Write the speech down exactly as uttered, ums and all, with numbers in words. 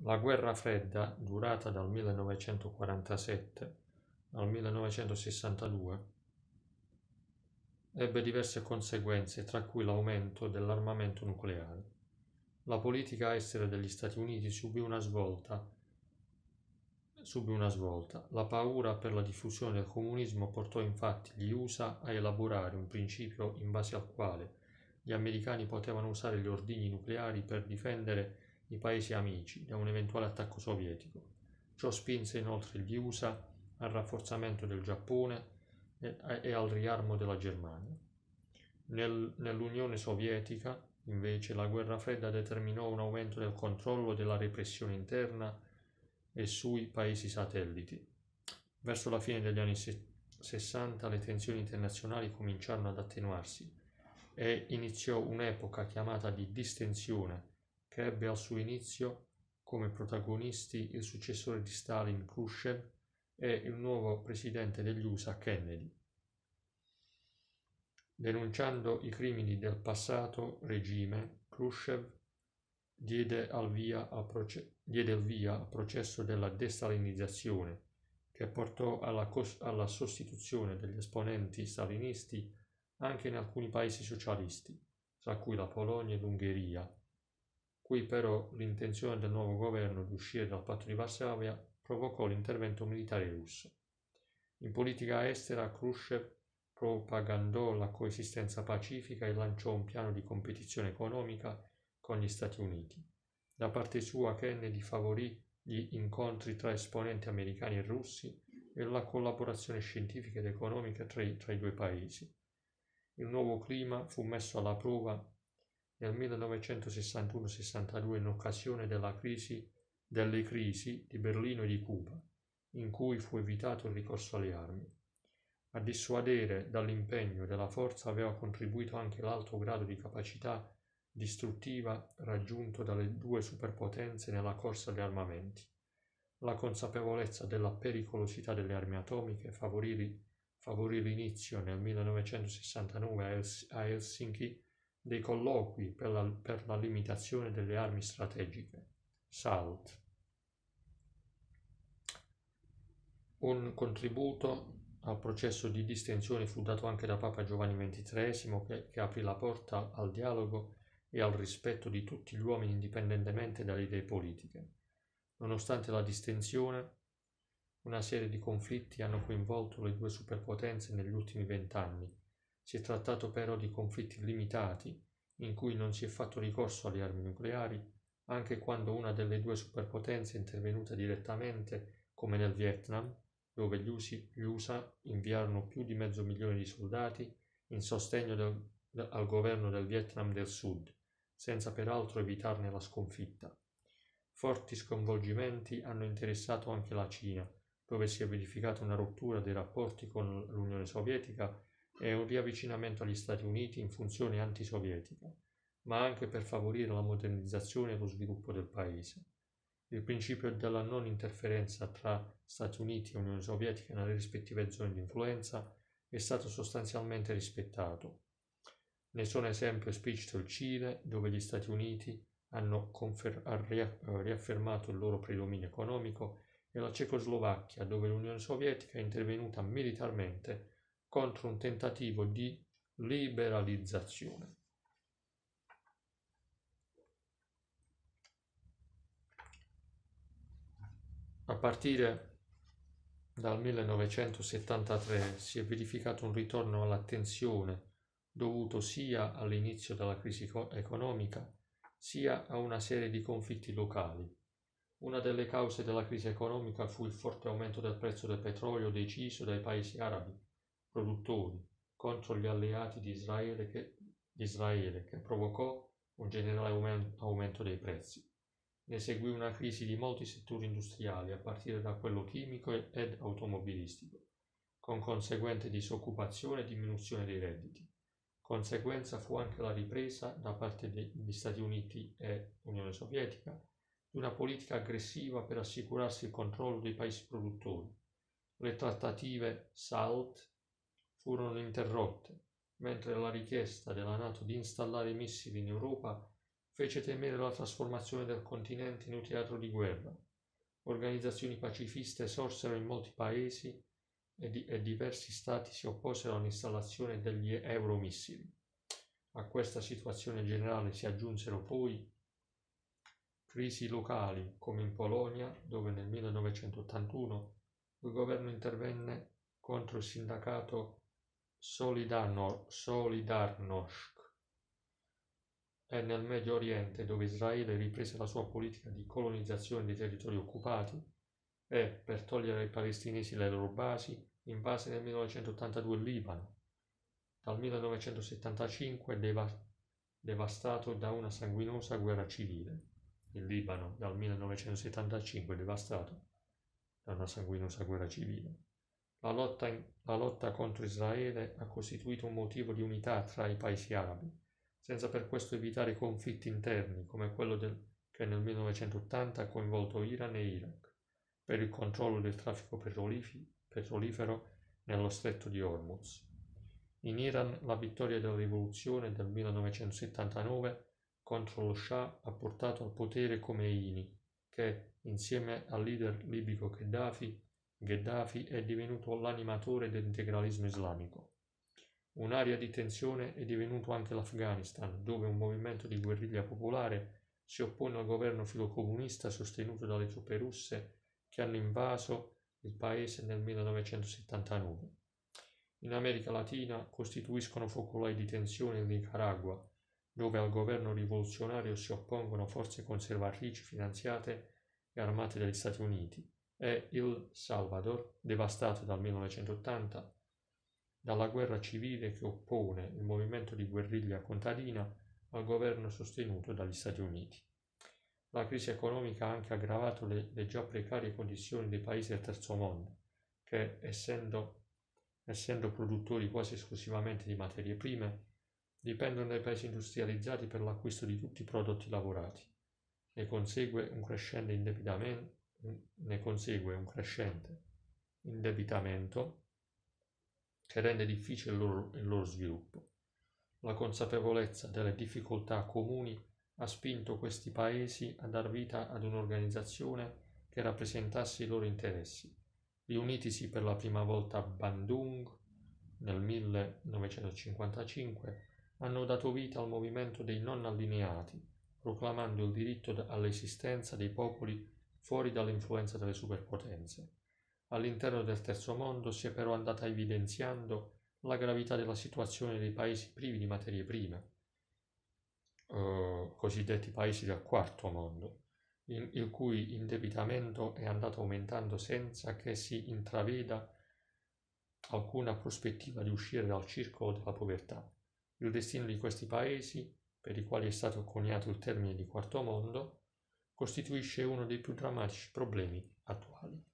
La guerra fredda, durata dal millenovecentoquarantasette al millenovecentosessantadue, ebbe diverse conseguenze, tra cui l'aumento dell'armamento nucleare. La politica estera degli Stati Uniti subì una svolta. Subì una svolta. La paura per la diffusione del comunismo portò infatti gli U S A a elaborare un principio in base al quale gli americani potevano usare gli ordigni nucleari per difendere i paesi amici da un eventuale attacco sovietico. Ciò spinse inoltre gli U S A al rafforzamento del Giappone e, e al riarmo della Germania. Nel, nell'Unione Sovietica, invece, la guerra fredda determinò un aumento del controllo della repressione interna e sui paesi satelliti. Verso la fine degli anni sessanta le tensioni internazionali cominciarono ad attenuarsi e iniziò un'epoca chiamata di distensione, che ebbe al suo inizio come protagonisti il successore di Stalin, Khrushchev, e il nuovo presidente degli U S A, Kennedy. Denunciando i crimini del passato regime, Khrushchev diede, al via al proce- diede il via al processo della destalinizzazione, che portò alla, cos- alla sostituzione degli esponenti stalinisti anche in alcuni paesi socialisti, tra cui la Polonia e l'Ungheria. Qui però l'intenzione del nuovo governo di uscire dal patto di Varsavia provocò l'intervento militare russo. In politica estera, Khrushchev propagandò la coesistenza pacifica e lanciò un piano di competizione economica con gli Stati Uniti. Da parte sua, Kennedy favorì gli incontri tra esponenti americani e russi e la collaborazione scientifica ed economica tra i, tra i due paesi. Il nuovo clima fu messo alla prova nel millenovecentosessantuno sessantadue in occasione della crisi, delle crisi di Berlino e di Cuba, in cui fu evitato il ricorso alle armi. A dissuadere dall'impegno della forza aveva contribuito anche l'alto grado di capacità distruttiva raggiunto dalle due superpotenze nella corsa agli armamenti. La consapevolezza della pericolosità delle armi atomiche favorì, favorì l'inizio nel millenovecentosessantanove a Helsinki dei colloqui per la, per la limitazione delle armi strategiche, SALT. Un contributo al processo di distensione fu dato anche da Papa Giovanni ventitreesimo, che, che aprì la porta al dialogo e al rispetto di tutti gli uomini indipendentemente dalle idee politiche. Nonostante la distensione, una serie di conflitti hanno coinvolto le due superpotenze negli ultimi vent'anni. Si è trattato però di conflitti limitati, in cui non si è fatto ricorso alle armi nucleari, anche quando una delle due superpotenze è intervenuta direttamente, come nel Vietnam, dove gli U S A inviarono più di mezzo milione di soldati in sostegno del, al governo del Vietnam del Sud, senza peraltro evitarne la sconfitta. Forti sconvolgimenti hanno interessato anche la Cina, dove si è verificata una rottura dei rapporti con l'Unione Sovietica e un riavvicinamento agli Stati Uniti in funzione antisovietica, ma anche per favorire la modernizzazione e lo sviluppo del paese. Il principio della non interferenza tra Stati Uniti e Unione Sovietica nelle rispettive zone di influenza è stato sostanzialmente rispettato. Ne sono esempio esplicito il Cile, dove gli Stati Uniti hanno confer- riaffermato il loro predominio economico, e la Cecoslovacchia, dove l'Unione Sovietica è intervenuta militarmente contro un tentativo di liberalizzazione. A partire dal millenovecentosettantatré si è verificato un ritorno alla tensione dovuto sia all'inizio della crisi economica sia a una serie di conflitti locali. Una delle cause della crisi economica fu il forte aumento del prezzo del petrolio deciso dai paesi arabi produttori contro gli alleati di Israele che, di Israele, che provocò un generale aumento dei prezzi. Ne seguì una crisi di molti settori industriali, a partire da quello chimico ed automobilistico, con conseguente disoccupazione e diminuzione dei redditi. Conseguenza fu anche la ripresa, da parte degli Stati Uniti e Unione Sovietica, di una politica aggressiva per assicurarsi il controllo dei paesi produttori. Le trattative SALT furono interrotte, mentre la richiesta della NATO di installare missili in Europa fece temere la trasformazione del continente in un teatro di guerra. Organizzazioni pacifiste sorsero in molti paesi e, di- e diversi stati si opposero all'installazione degli euromissili. A questa situazione generale si aggiunsero poi crisi locali, come in Polonia, dove nel millenovecentottantuno il governo intervenne contro il sindacato Solidarno- Solidarnosc, e nel Medio Oriente, dove Israele riprese la sua politica di colonizzazione dei territori occupati e, per togliere ai palestinesi le loro basi, invase nel millenovecentottantadue il Libano, dal millenovecentosettantacinque deva- devastato da una sanguinosa guerra civile. Il Libano dal millenovecentosettantacinque devastato da una sanguinosa guerra civile. La lotta, in- la lotta contro Israele ha costituito un motivo di unità tra i paesi arabi, senza per questo evitare conflitti interni come quello del, che nel millenovecentottanta ha coinvolto Iran e Iraq per il controllo del traffico petrolifi- petrolifero nello stretto di Hormuz. In Iran la vittoria della rivoluzione del millenovecentosettantanove contro lo Shah ha portato al potere Khomeini, che, insieme al leader libico Gheddafi, Gheddafi è divenuto l'animatore dell'integralismo islamico. Un'area di tensione è divenuto anche l'Afghanistan, dove un movimento di guerriglia popolare si oppone al governo filocomunista sostenuto dalle truppe russe che hanno invaso il paese nel millenovecentosettantanove. In America Latina costituiscono focolai di tensione il Nicaragua, dove al governo rivoluzionario si oppongono forze conservatrici finanziate e armate dagli Stati Uniti, e Il Salvador, devastato dal millenovecentottanta dalla guerra civile che oppone il movimento di guerriglia contadina al governo sostenuto dagli Stati Uniti. La crisi economica ha anche aggravato le, le già precarie condizioni dei paesi del terzo mondo, che, essendo, essendo produttori quasi esclusivamente di materie prime, dipendono dai paesi industrializzati per l'acquisto di tutti i prodotti lavorati. Ne consegue un crescente indebitamento, ne consegue un crescente indebitamento che rende difficile il loro, il loro sviluppo. La consapevolezza delle difficoltà comuni ha spinto questi paesi a dar vita ad un'organizzazione che rappresentasse i loro interessi. Riunitisi per la prima volta a Bandung nel millenovecentocinquantacinque, hanno dato vita al movimento dei non allineati, proclamando il diritto all'esistenza dei popoli fuori dall'influenza delle superpotenze. All'interno del terzo mondo si è però andata evidenziando la gravità della situazione dei paesi privi di materie prime, eh, cosiddetti paesi del quarto mondo, in, il cui indebitamento è andato aumentando senza che si intraveda alcuna prospettiva di uscire dal circolo della povertà. Il destino di questi paesi, per i quali è stato coniato il termine di quarto mondo, costituisce uno dei più drammatici problemi attuali.